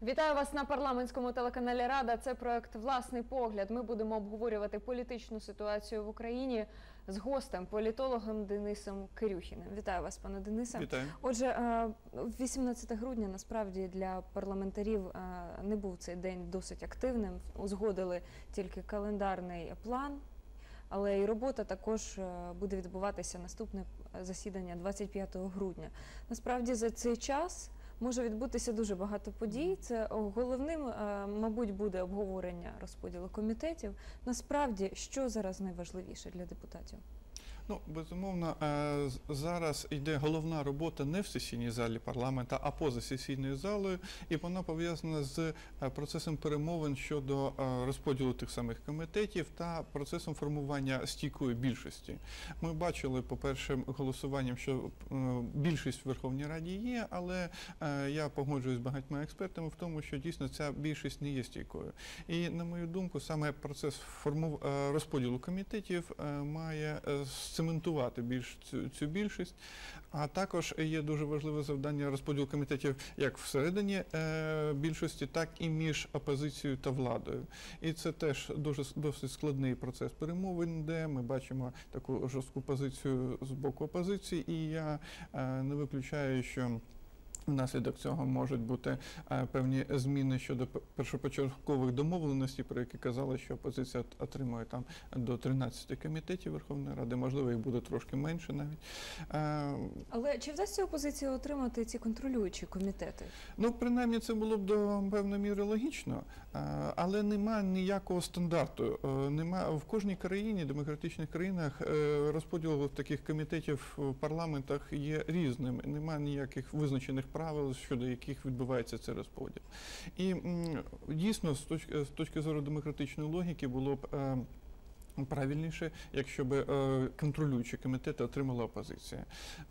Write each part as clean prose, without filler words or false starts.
Вітаю вас на парламентському телеканалі Рада. Це проект «Власний погляд». Ми будемо обговорювати політичну ситуацію в Україні з гостем, політологом Денисом Кирюхіним. Вітаю вас, пане Денисе. Вітаю. Отже, 18 грудня насправді для парламентарів не був цей день досить активним. Узгодили тільки календарний план. Але і робота також буде відбуватися, наступне засідання 25 грудня. Насправді за цей час може відбутися дуже багато подій. Це головним, мабуть, буде обговорення розподілу комітетів. Насправді, що зараз найважливіше для депутатів? Ну, безумовно, зараз йде головна робота не в сесійній залі парламенту, а поза сесійною залою, і вона пов'язана з процесом перемовин щодо розподілу тих самих комітетів та процесом формування стійкої більшості. Ми бачили по першим голосуванням, що більшість в Верховній Раді є, але я погоджуюсь з багатьма експертами в тому, що дійсно ця більшість не є стійкою. І, на мою думку, саме процес розподілу комітетів має цементувати цю більшість, а також є дуже важливе завдання розподілу комітетів як всередині більшості, так і між опозицією та владою. І це теж досить складний процес перемовин, де ми бачимо таку жорстку позицію з боку опозиції, і я не виключаю, що внаслідок цього можуть бути певні зміни щодо першопочаткових домовленостей, про які казали, що опозиція отримує там до 13 комітетів Верховної Ради, можливо, їх буде трошки менше навіть. Але чи вдасться опозиції отримати ці контролюючі комітети? Ну, принаймні, це було б до певної міри логічно, але немає ніякого стандарту. В кожній країні, демократичних країнах, розподіл таких комітетів в парламентах є різним, немає ніяких визначених правил, щодо яких відбувається цей розподіл. І дійсно, з точки зору демократичної логіки, було б правильніше, якщо б контролюючі комітети отримала опозиція.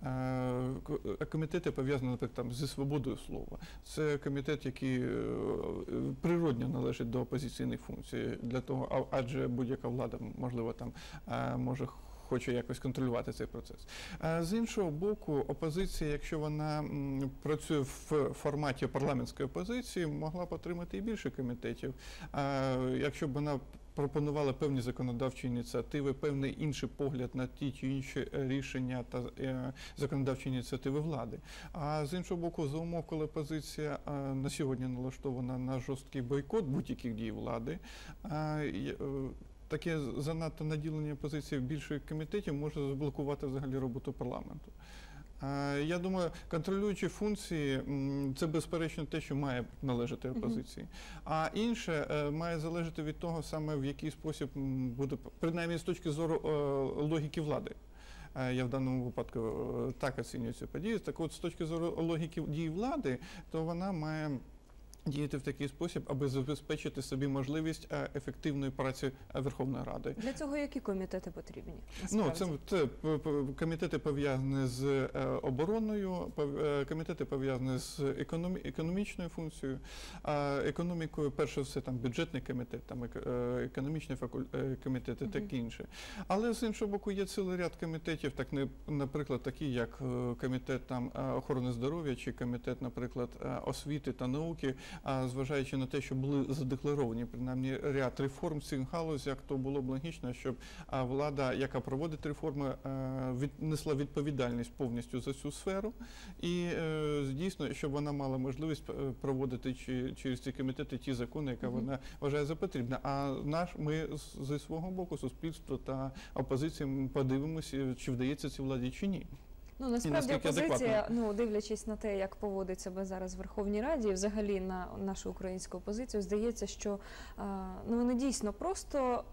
Комітети пов'язані, наприклад, зі свободою слова. Це комітет, який природньо належить до опозиційних функцій, для того, адже будь-яка влада, можливо, там хоче якось контролювати цей процес. З іншого боку, опозиція, якщо вона працює в форматі парламентської опозиції, могла б отримати і більше комітетів. Якщо б вона пропонувала певні законодавчі ініціативи, певний інший погляд на ті чи інші рішення та законодавчі ініціативи влади. А з іншого боку, за умов, коли опозиція на сьогодні налаштована на жорсткий бойкот будь-яких дій влади, таке занадто наділення позиції більших комітетів може заблокувати взагалі роботу парламенту. Я думаю, контролюючі функції – це безперечно те, що має належати опозиції. А інше має залежати від того саме, в який спосіб буде, принаймні з точки зору логіки влади. Я в даному випадку так оцінюю цю подію. Так от, з точки зору логіки дій влади, то вона має діяти в такий спосіб, аби забезпечити собі можливість ефективної праці Верховної Ради. Для цього які комітети потрібні? Ну, це комітети пов'язані з обороною, комітети пов'язані з економічною функцією, економікою, перше все, там бюджетний комітет, там економічний комітет і таке інше. Але з іншого боку є цілий ряд комітетів, так, наприклад, такі як комітет там охорони здоров'я чи комітет, наприклад, освіти та науки, зважаючи на те, що були задекларовані, принаймні, ряд реформ в цих галузях, то було б логічно, щоб влада, яка проводить реформи, несла відповідальність повністю за цю сферу і, дійсно, щоб вона мала можливість проводити через ці комітети ті закони, які вона вважає за потрібне. А ми зі свого боку, суспільство та опозиція, подивимося, чи вдається цій владі, чи ні. Ну, насправді опозиція, дивлячись на те, як поводить себе зараз в Верховній Раді, і взагалі на нашу українську опозицію, здається, що вони дійсно просто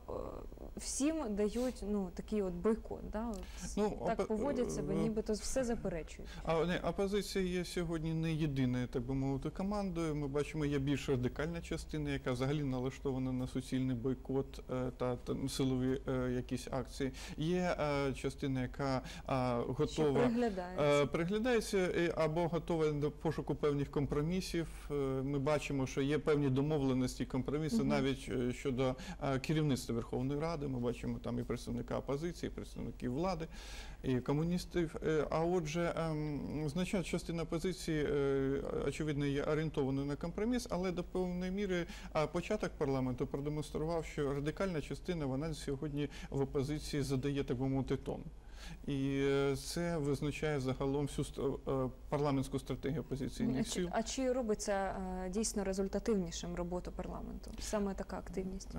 всім дають такий от бойкот. Да? Так поводять себе, нібито все заперечують. Опозиція є сьогодні не єдиною, так би мовити, командою. Ми бачимо, є більш радикальна частина, яка взагалі налаштована на суцільний бойкот та силові якісь акції. Є частина, яка готова приглядається або готова до пошуку певних компромісів. Ми бачимо, що є певні домовленості, компроміси навіть щодо керівництва Верховної Ради. Ми бачимо там і представника опозиції, і представників влади, і комуністів. А отже, значна частина опозиції, очевидно, є орієнтованою на компроміс, але до певної міри початок парламенту продемонстрував, що радикальна частина, вона сьогодні в опозиції задає, так би мовити, тон. І це визначає загалом всю парламентську стратегію опозиційних сил. А чи робиться дійсно результативнішим роботу парламенту? Саме така активність?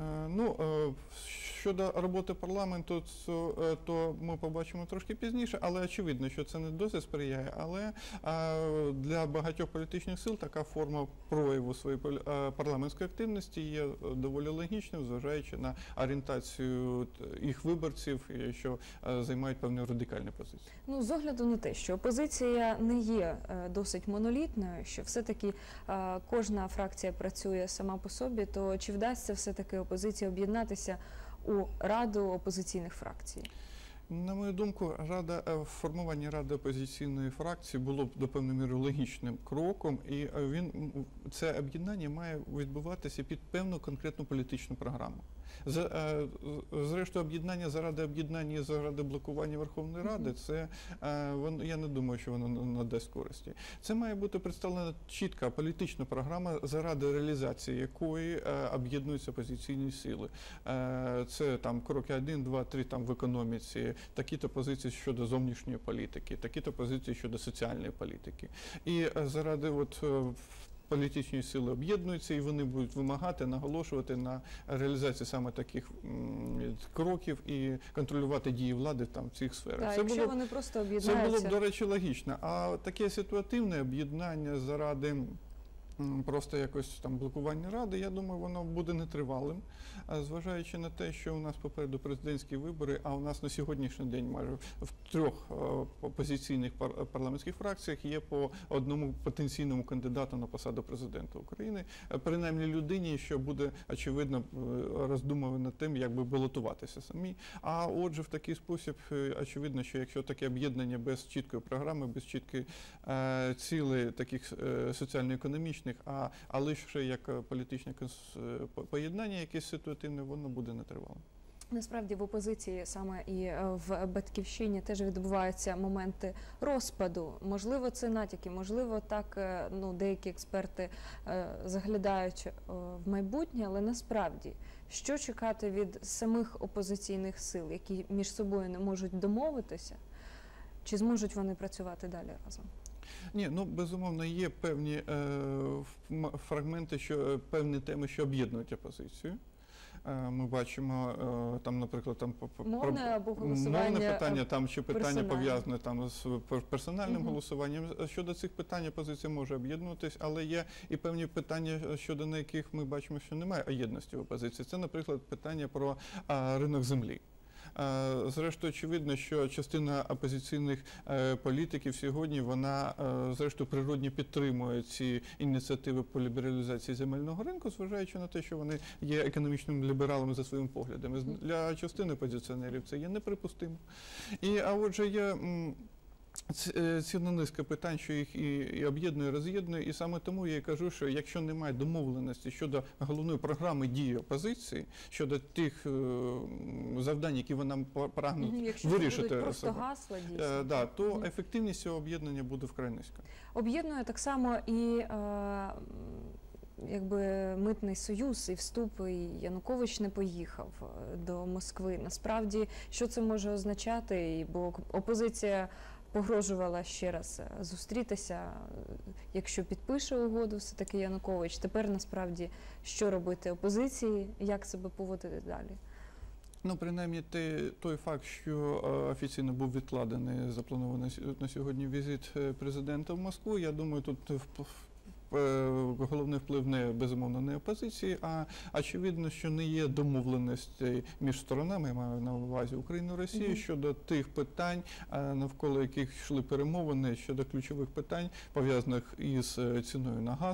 Щодо роботи парламенту, то ми побачимо трошки пізніше, але очевидно, що це не досить сприяє. Але для багатьох політичних сил така форма прояву своєї парламентської активності є доволі логічною, зважаючи на орієнтацію їх виборців, що займають певні радикальні позиції. Ну, з огляду на те, що опозиція не є досить монолітною, що все-таки кожна фракція працює сама по собі, то чи вдасться все-таки опозиції об'єднатися у Раду опозиційних фракцій? На мою думку, формування Ради опозиційної фракції було б до певної міри логічним кроком, і це об'єднання має відбуватися під певну конкретну політичну програму. Зрештою, об'єднання заради блокування Верховної Ради, я не думаю, що воно надасть користі. Це має бути представлена чітка політична програма, заради реалізації якої об'єднуються опозиційні сили. Це там кроки 1, 2, 3 там в економіці, такі-то позиції щодо зовнішньої політики, такі-то позиції щодо соціальної політики. І заради політичні сили об'єднуються, і вони будуть вимагати, наголошувати на реалізації саме таких кроків і контролювати дії влади там в цих сферах. Якщо вони просто об'єднаються. Це було б, до речі, логічно. А таке ситуативне об'єднання заради просто якось там блокування Ради, я думаю, воно буде нетривалим, зважаючи на те, що у нас попереду президентські вибори, а у нас на сьогоднішній день майже в 3 опозиційних парламентських фракціях є по одному потенційному кандидату на посаду президента України, принаймні людині, що буде, очевидно, роздумувати над тим, як би балотуватися самі. А отже, в такий спосіб, очевидно, що якщо таке об'єднання без чіткої програми, без чіткої цілей таких соціально-економічних, а лише як політичне поєднання якесь ситуативне, воно буде нетривалим. Насправді в опозиції саме і в «Батьківщині» теж відбуваються моменти розпаду. Можливо, це натяки, можливо, так деякі експерти заглядають в майбутнє, але насправді, що чекати від самих опозиційних сил, які між собою не можуть домовитися, чи зможуть вони працювати далі разом? Ні, безумовно, є певні фрагменти, певні теми, що об'єднують опозицію. Ми бачимо там, наприклад, мовне або голосування, мовне питання, чи питання пов'язане з персональним голосуванням. Щодо цих питань опозиція може об'єднуватись, але є і певні питання, щодо на яких ми бачимо, що немає єдності в опозиції. Це, наприклад, питання про ринок землі. Зрештою, очевидно, що частина опозиційних політиків сьогодні, вона, зрештою, природні підтримує ці ініціативи по лібералізації земельного ринку, зважаючи на те, що вони є економічними лібералами за своїми поглядами. Для частини опозиціонерів це є неприпустимо. А отже, є ціла низка питань, що їх і об'єднує, і роз'єднує, і саме тому я і кажу, що якщо немає домовленості щодо головної програми дії опозиції, щодо тих завдань, які вона прагне вирішити, просто гасла, дійсно, то ефективність цього об'єднання буде вкрай низька. Об'єднує так само і Митний союз і вступ, і Янукович не поїхав до Москви. Насправді, що це може означати? Бо опозиція погрожувала ще раз зустрітися, якщо підпише угоду все-таки Янукович. Тепер, насправді, що робити опозиції, як себе поводити далі? Принаймні, той факт, що офіційно був відкладений, запланований на сьогодні візит президента в Москву, я думаю, тут головний вплив безумовно, не опозиції, а очевидно, що не є домовленості між сторонами, я маю на увазі Україну і Росію, щодо тих питань, навколо яких йшли перемовини, щодо ключових питань, пов'язаних із ціною на газ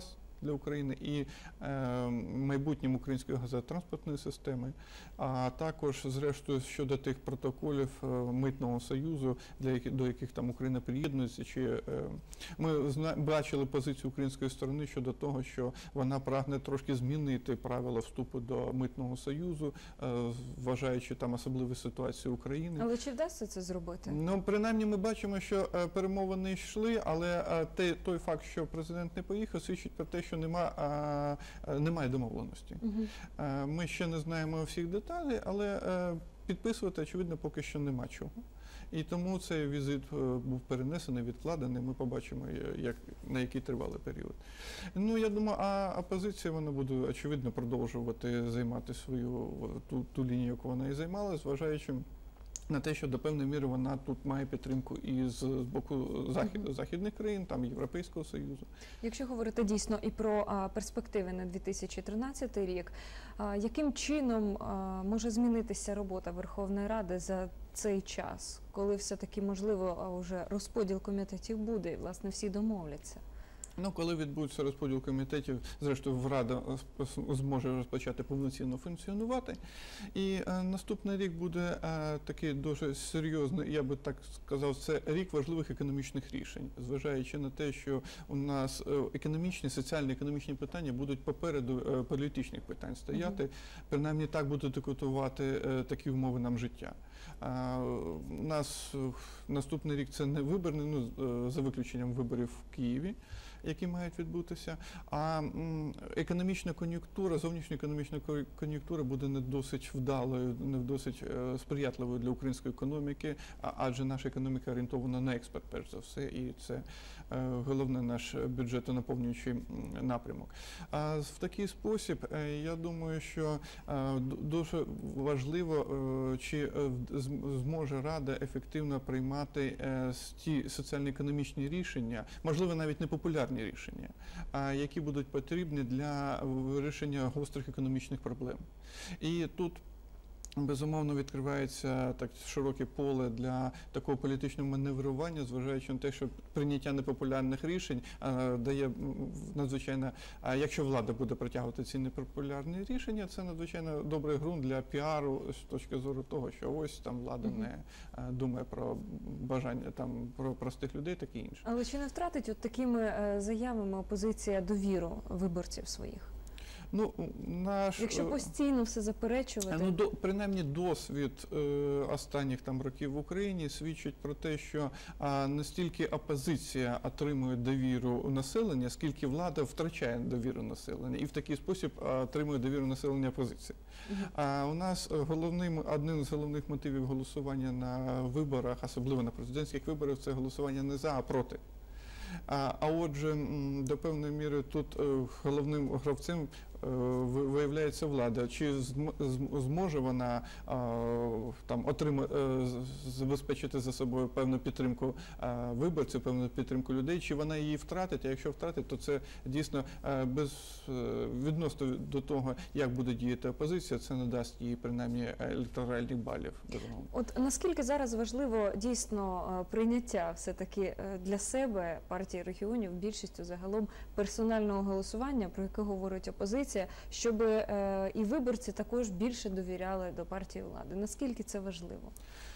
для України і майбутнім української газотранспортної системи, а також, зрештою, щодо тих протоколів Митного союзу, до яких там Україна приєднується. Ми бачили позицію української сторони щодо того, що вона прагне трошки змінити правила вступу до Митного союзу, вважаючи там особливі ситуації України. Але чи вдасться це зробити? Ну, принаймні, ми бачимо, що перемовини йшли, але той факт, що президент не поїхав, свідчить про те, що немає домовленості. Ми ще не знаємо всіх деталей, але підписувати, очевидно, поки що нема чого. І тому цей візит був перенесений, відкладений. Ми побачимо, на який тривалий період. Ну, я думаю, опозиція, вона буде, очевидно, продовжувати займати свою ту лінію, яку вона і займала, зважаючи на те, що до певної міри вона тут має підтримку і з боку західних країн, там Європейського Союзу. Якщо говорити дійсно і про перспективи на 2013 рік, яким чином може змінитися робота Верховної Ради за цей час, коли все-таки, можливо, вже розподіл комітетів буде і, власне, всі домовляться? Ну, коли відбудеться розподіл комітетів, зрештою, Рада зможе розпочати повноцінно функціонувати. І наступний рік буде такий дуже серйозний, я би так сказав, це рік важливих економічних рішень, зважаючи на те, що у нас економічні, соціально-економічні питання будуть попереду політичних питань стояти. Принаймні так будуть диктувати такі умови нам життя. У нас наступний рік це не виборний, ну, за виключенням виборів в Києві, які мають відбутися, а економічна кон'юнктура, зовнішня економічна кон'юнктура буде не досить вдалою, не досить сприятливою для української економіки, адже наша економіка орієнтована на експорт, перш за все, і це головний наш бюджетонаповнюючий напрямок. А в такий спосіб, я думаю, що дуже важливо, чи зможе Рада ефективно приймати ті соціально-економічні рішення, можливо, навіть непопулярні рішення, які будуть потрібні для вирішення гострих економічних проблем. І тут, безумовно, відкривається так широке поле для такого політичного маневрування, зважаючи на те, що прийняття непопулярних рішень дає надзвичайно, якщо влада буде притягувати ці непопулярні рішення, це надзвичайно добрий ґрунт для піару з точки зору того, що ось там влада не думає про бажання там про простих людей, таке інше. Але чи не втратить от такими заявами опозиція довіру виборців своїх? Ну, якщо постійно все заперечувати? Ну, принаймні досвід останніх там років в Україні свідчить про те, що не стільки опозиція отримує довіру у населення, скільки влада втрачає довіру населення. І в такий спосіб отримує довіру населення опозиції. У нас одним з головних мотивів голосування на виборах, особливо на президентських виборах, це голосування не за, а проти. А отже, до певної міри тут головним гравцем виявляється влада. Чи зможе вона там забезпечити за собою певну підтримку виборців, певну підтримку людей, чи вона її втратить, а якщо втратить, то це дійсно відносно до того, як буде діяти опозиція, це не дасть їй принаймні електоральних балів. От наскільки зараз важливо дійсно прийняття все-таки для себе партії регіонів, більшістю загалом персонального голосування, про яке говорить опозиція, щоб і виборці також більше довіряли до партії влади? Наскільки це важливо?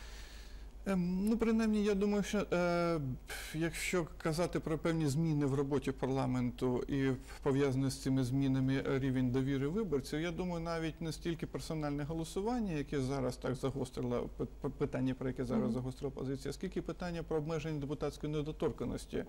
Ну, принаймні, я думаю, що якщо казати про певні зміни в роботі парламенту і пов'язані з цими змінами рівень довіри виборців, я думаю, навіть не стільки персональне голосування, яке зараз так загострило, питання, про яке зараз загострила опозиція, скільки питання про обмеження депутатської недоторканності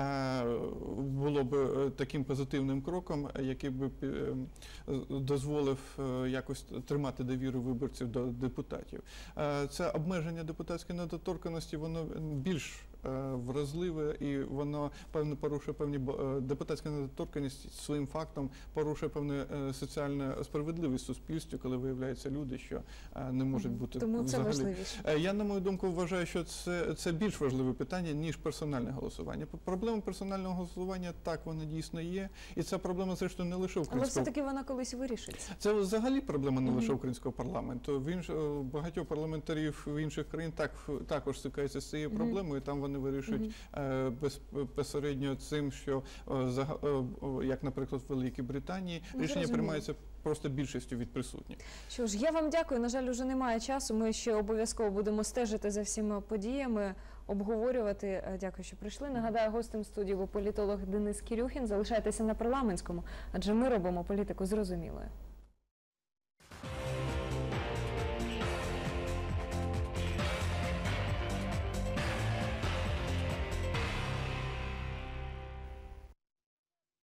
було б таким позитивним кроком, який би дозволив якось тримати довіру виборців до депутатів. Це обмеження депутатської недоторканності, воно більш вразливе і воно порушує певні депутатська недоторканність своїм фактом порушує певну соціальну справедливість в суспільстві, коли виявляються люди, що не можуть бути тому це взагалі. Важливіше. Я, на мою думку, вважаю, що це більш важливе питання, ніж персональне голосування. Проблема персонального голосування, так, вона дійсно є, і ця проблема, зрештою, не лише українського. Але все-таки вона колись вирішиться. Це взагалі проблема не лише українського парламенту. Багатьох парламентарів в інших країн також стикаються з цією проблемою, і там вони вирішують безпосередньо цим, що, як, наприклад, в Великій Британії, рішення зрозуміло. приймаються просто більшістю від присутніх. Що ж, я вам дякую. На жаль, уже немає часу. Ми ще обов'язково будемо стежити за всіма подіями, обговорювати. Дякую, що прийшли. Нагадаю, гостем студії був політолог Денис Кірюхін. Залишайтеся на Парламентському, адже ми робимо політику зрозумілою.